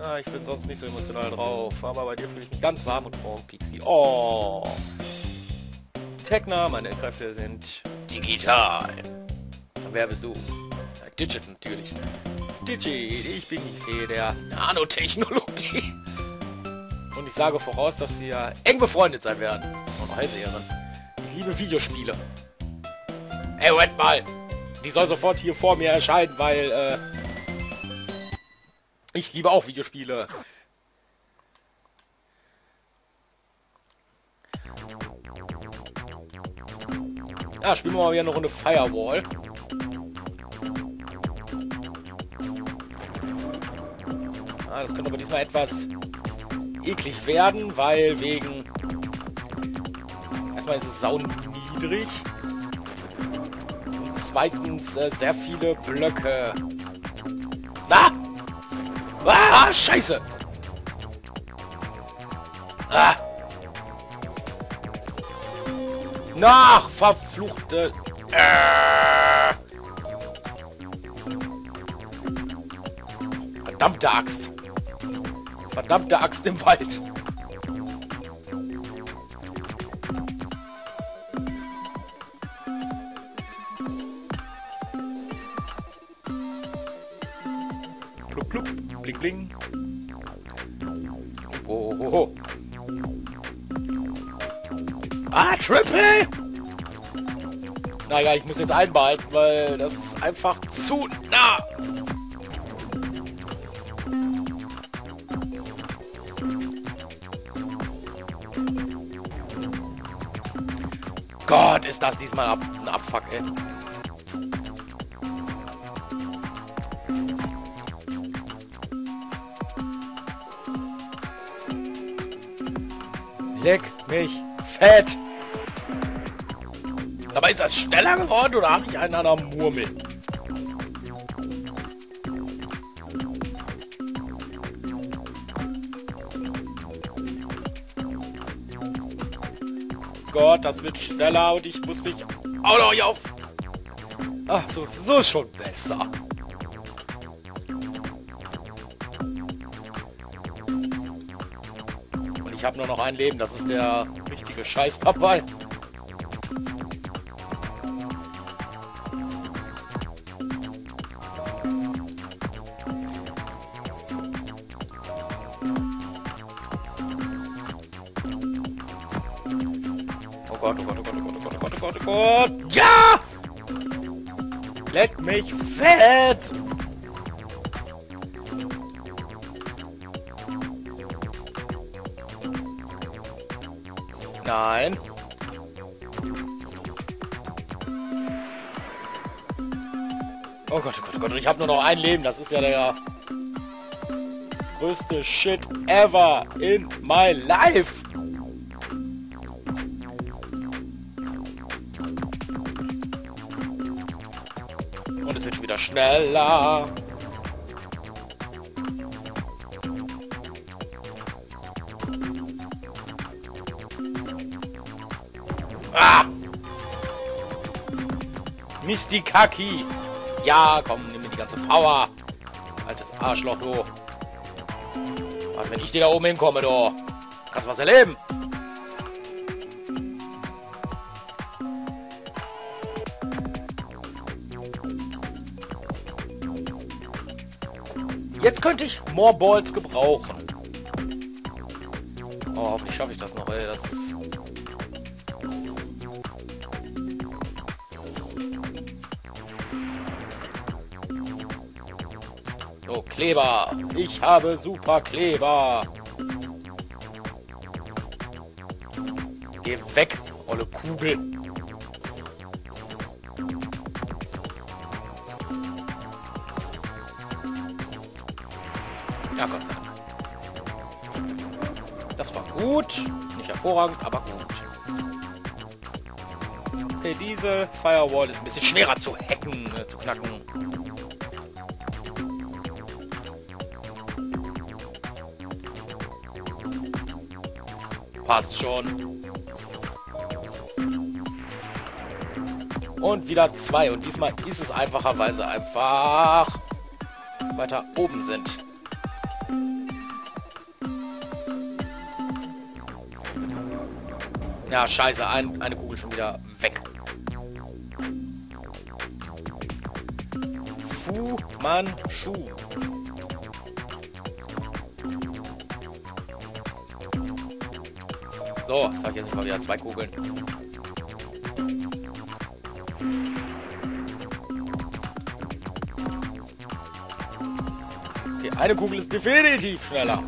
Ah, ich bin sonst nicht so emotional drauf, aber bei dir fühle ich mich ganz warm und morgen, Pixie. Oh! Techna, meine Kräfte sind digital. Wer bist du? Ja, Digit natürlich. Digit, ich bin die Fee der Nanotechnologie. Und ich sage voraus, dass wir eng befreundet sein werden. Und Hellseherin. Ich liebe Videospiele. Ey, Moment mal! Die soll sofort hier vor mir erscheinen, weil, ich liebe auch Videospiele. Ja, spielen wir mal wieder eine Runde Firewall. Ah, das könnte aber diesmal etwas eklig werden, weil wegen... Erstmal ist es sauniedrig. Und zweitens sehr viele Blöcke. Na! Ah, Scheiße! Ah! Nach, verfluchte... Verdammte Axt! Verdammte Axt im Wald! Plupp, plupp, bling, bling. Oh, oh, oh. Ah, Triple! Naja, ich muss jetzt einbehalten, weil das ist einfach zu nah. Gott, ist das diesmal ein Abfuck, ey. Leck mich fett! Dabei ist das schneller geworden oder habe ich einen an der Murmel? Gott, das wird schneller und ich muss mich auch noch hier auf... Ach, so ist schon besser. Und ich habe nur noch ein Leben, das ist der richtige Scheiß dabei. Oh Gott, oh Gott, oh Gott, oh Gott, oh Gott, oh Gott, oh Gott, oh Gott. Ja! Leck mich fett! Nein. Oh Gott, oh Gott, oh Gott, ich habe nur noch ein Leben. Das ist ja der größte Shit ever in my life. Und es wird schon wieder schneller. Ah! Mistikaki! Ja, komm, nimm mir die ganze Power. Altes Arschloch, du. Warte, wenn ich dir da oben hinkomme, du. Kannst was erleben. Jetzt könnte ich more Balls gebrauchen. Oh, hoffentlich schaffe ich das noch, ey. Das ist... So, Kleber. Ich habe super Kleber. Geh weg, olle Kugel. Ja, Gott sei Dank. Das war gut. Nicht hervorragend, aber gut. Okay, diese Firewall ist ein bisschen schwerer zu hacken, zu knacken. Passt schon. Und wieder 2. Und diesmal ist es einfacher, weil sie einfach weiter oben sind. Ja, scheiße. Eine Kugel schon wieder weg. Fu Manchu. So, jetzt habe ich jetzt mal wieder 2 Kugeln. Okay, eine Kugel ist definitiv schneller.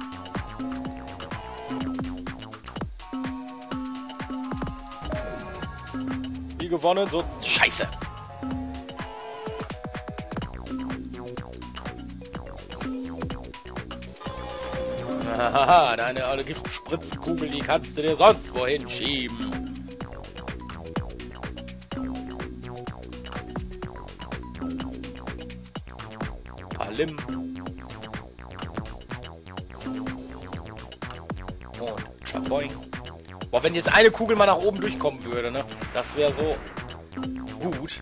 Wie gewonnen, so... Scheiße! Haha, deine alte Giftspritzkugel, die kannst du dir sonst wohin schieben. Palim. Und Chaboing. Boah, wenn jetzt eine Kugel mal nach oben durchkommen würde, ne? Das wäre so gut.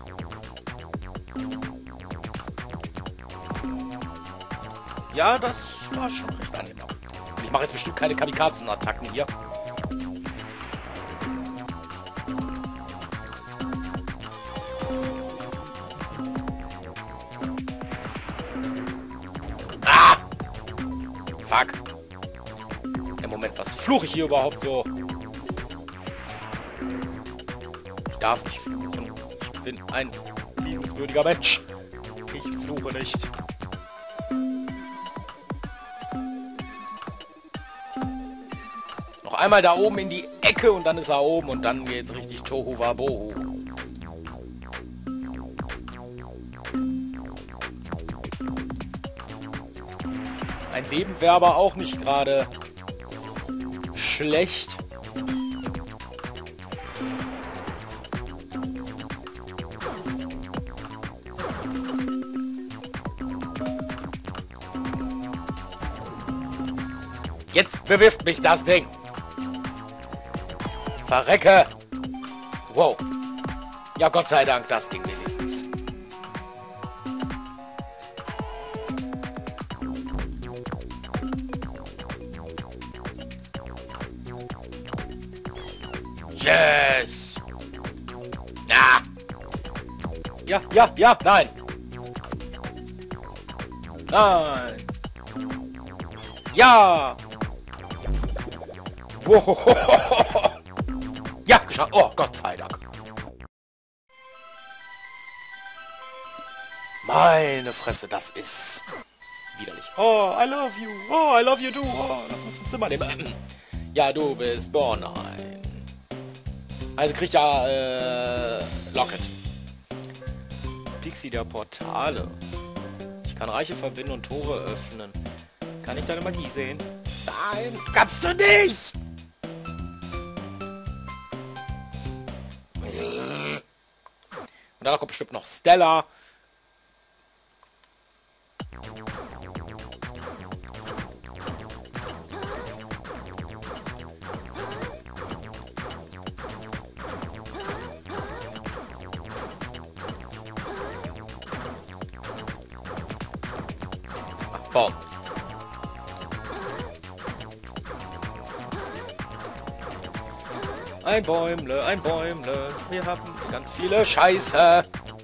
Ja, das war schon recht angenehm. Ich mache jetzt bestimmt keine Kamikazen-Attacken hier. Ah! Fuck. Im Moment, was fluche ich hier überhaupt so? Ich darf nicht fluchen. Ich bin ein liebenswürdiger Mensch. Ich fluche nicht. Einmal da oben in die Ecke und dann ist er oben und dann geht's richtig Tohu Wabohu. Ein Leben wäre aber auch nicht gerade schlecht. Jetzt bewirft mich das Ding. Verrecke! Wow. Ja, Gott sei Dank, das Ding wenigstens. Yes! Ah! Ja, ja, ja, nein! Nein! Ja! Wow. Ja, geschafft. Oh, Gott sei Dank. Meine Fresse, das ist widerlich. Oh, I love you. Oh, I love you too. Oh, lass uns ins Zimmer nehmen. Ja, du bist Bornheim. Also kriegt ja, Locket. Pixie der Portale. Ich kann Reiche verbinden und Tore öffnen. Kann ich deine Magie sehen? Nein, kannst du nicht! Und danach kommt bestimmt noch Stella. Ach, Baum. Ein Bäumle, wir haben ganz viele Scheiße.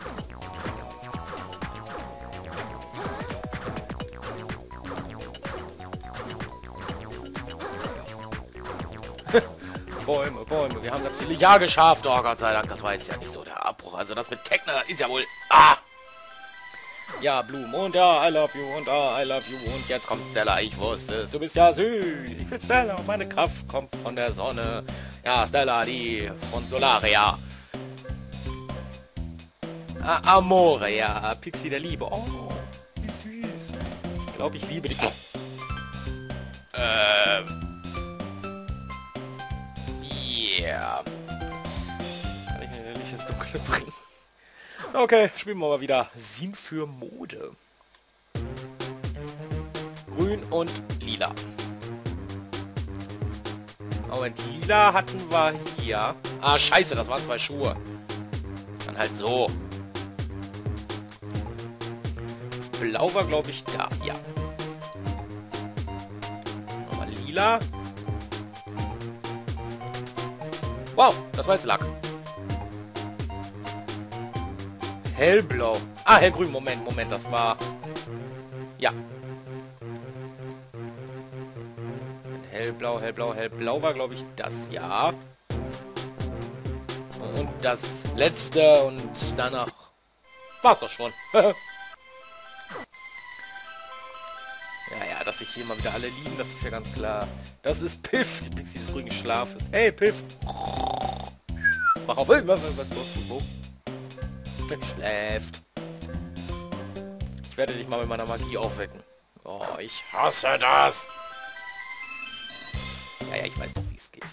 Bäume, wir haben ganz viele Ja geschafft. Oh Gott sei Dank, das war jetzt ja nicht so der Abbruch. Also das mit Techno ist ja wohl... Ah! Ja, Blumen und ja, I love you und I love you. Und jetzt kommt Stella, ich wusste es. Du bist ja süß. Ich bin Stella und meine Kraft kommt von der Sonne. Ja, Stella, die von Solaria. Amore, ja. Pixie der Liebe. Oh, wie süß. Ich glaube, ich liebe dich. Yeah. Kann ich mir nicht ins Dunkle bringen. Okay, spielen wir mal wieder Sinn für Mode. Grün und lila. Oh, und lila hatten wir hier. Ah, scheiße, das waren 2 Schuhe. Dann halt so. Blau war, glaube ich, da. Ja. Nochmal lila. Wow, das war jetzt Lack. Hellblau. Ah, hellgrün. Moment, das war... Ja. Hellblau war, glaube ich, das. Ja. Und das letzte und danach war's doch schon. Ja, dass sich hier mal wieder alle lieben, das ist ja ganz klar. Das ist Piff, die Pixie des ruhigen Schlafes. Hey, Piff! Mach auf! Was wo? Schläft. Ich werde dich mal mit meiner Magie aufwecken. Oh, ich hasse das! Ja, ich weiß doch, wie es geht.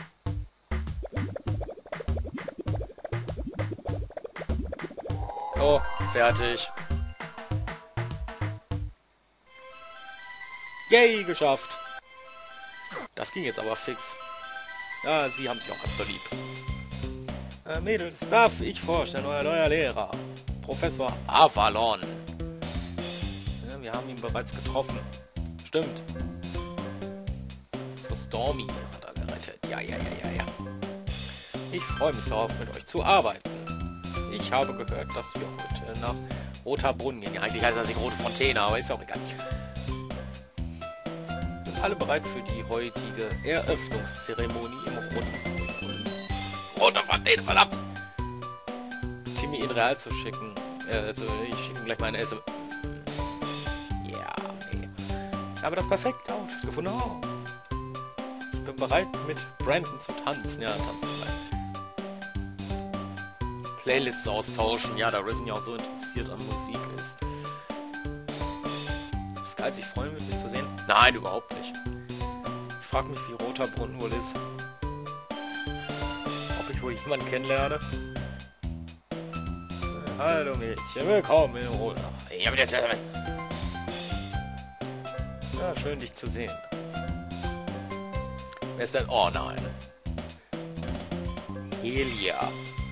Oh, fertig. Yay, geschafft. Das ging jetzt aber fix. Ja, Sie haben sich auch ganz so lieb. Mädels, darf ich vorstellen, euer neuer Lehrer. Professor Avalon. Ja, wir haben ihn bereits getroffen. Stimmt. So Stormy hat er gerettet. Ja. Ich freue mich darauf, mit euch zu arbeiten. Ich habe gehört, dass wir heute nach Roter Brunnen gehen. Ja, eigentlich heißt das die Rote Fontäne, aber ist auch egal. Sind alle bereit für die heutige Eröffnungszeremonie im Roten Brunnen? Rote Fontäne, verdammt! Timmy in Real zu schicken. Also, ich schicke ihm gleich mal eine SMS. Ja, nee. Ich habe das perfekte Outfit gefunden. Oh. Ich bin bereit, mit Brandon zu tanzen. Ja, tanzen gleich. Playlists austauschen. Ja, da Riven ja auch so interessiert an Musik ist. Sky sich freuen, mit mir zu sehen? Nein, überhaupt nicht. Ich frage mich, wie Roter Brunnen wohl ist. Ob ich wohl jemanden kennenlerne? Hallo Mädchen, willkommen in Roter. Ja, schön dich zu sehen. Wer ist denn? Oh nein. Helia.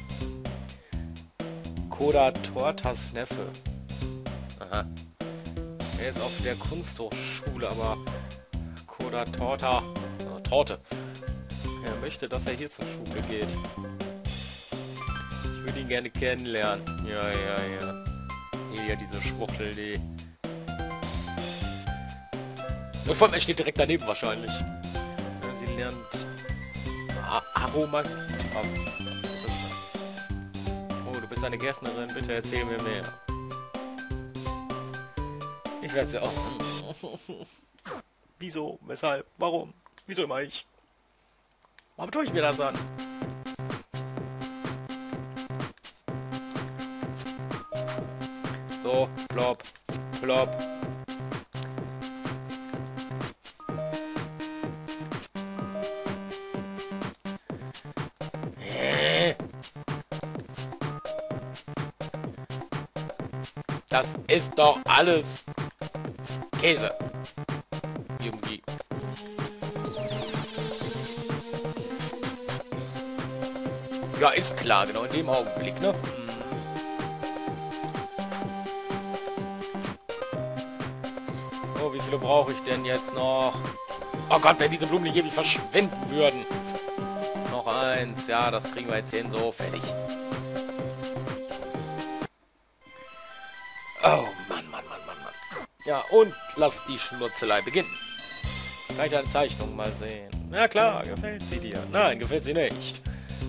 Koda Tortas Neffe. Aha. Er ist auf der Kunsthochschule, aber Koda Torta... Torte. Er möchte, dass er hier zur Schule geht. Ich würde ihn gerne kennenlernen. Ja. Hier, diese Schwuchtel, die... Der Vollmensch steht direkt daneben wahrscheinlich. Ja, sie lernt... Aromagie. Oh, du bist eine Gärtnerin. Bitte erzähl mir mehr. Ich werde sie auch... Wieso? Weshalb? Warum? Wieso immer ich? Warum tue ich mir das an? So, plopp. Das ist doch alles Käse. Irgendwie. Ja, ist klar, genau in dem Augenblick, ne? Oh, wie viele brauche ich denn jetzt noch? Oh Gott, wenn diese Blumen nicht ewig verschwinden würden. Noch eins. Ja, das kriegen wir jetzt hin. So, fertig. Oh, Mann. Ja, und lass die Schnurzelei beginnen. Kann ich eine Zeichnung mal sehen? Na klar, gefällt sie dir. Nein, gefällt sie nicht.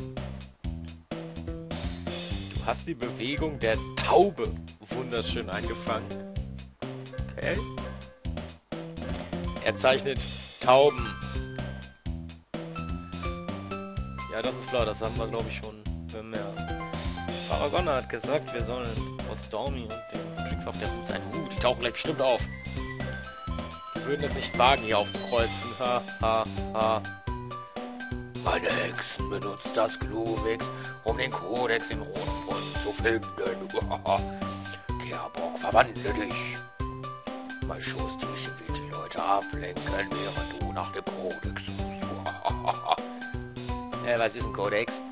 Du hast die Bewegung der Taube wunderschön eingefangen. Okay. Er zeichnet Tauben. Ja, das ist klar, das haben wir, glaube ich, schon bemerkt. Paragonna hat gesagt, wir sollen aus Stormy und den Tricks auf der Hut sein. Die tauchen gleich bestimmt auf. Wir würden es nicht wagen, hier aufzukreuzen. Ha. Meine Hexen benutzt das Glumix, um den Kodex im Roten Brunnen zu finden. Kerbock, verwandle dich. Mein Schoßtierchen wird die Leute ablenken, während du nach dem Kodex suchst. Was ist ein Kodex?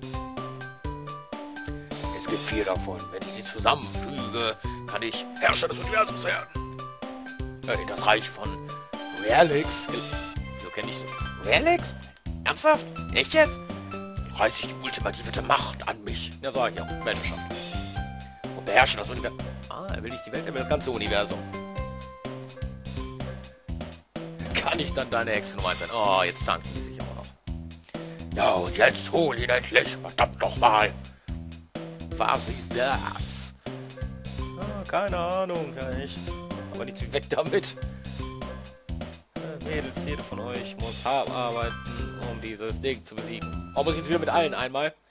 Es gibt 4 davon. Wenn ich sie zusammenfüge, kann ich Herrscher des Universums werden. In das Reich von Realix. So kenne ich so. Realix? Ernsthaft? Echt jetzt? reiß ich die ultimative Macht an mich. Ja, sag ich auch. Weltherrschaft. Und beherrsche das Universum. Ah, er will nicht die Welt, er will das ganze Universum. Kann ich dann deine Hexe Nummer 1 sein? Oh, jetzt zanken die sich auch noch. Ja, und jetzt hol ihn endlich. Verdammt doch mal. Was ist das? Ah, keine Ahnung, ja echt. Aber nicht weg damit. Mädels, jeder von euch muss hart arbeiten, um dieses Ding zu besiegen. Oh, muss ich jetzt wieder mit allen einmal?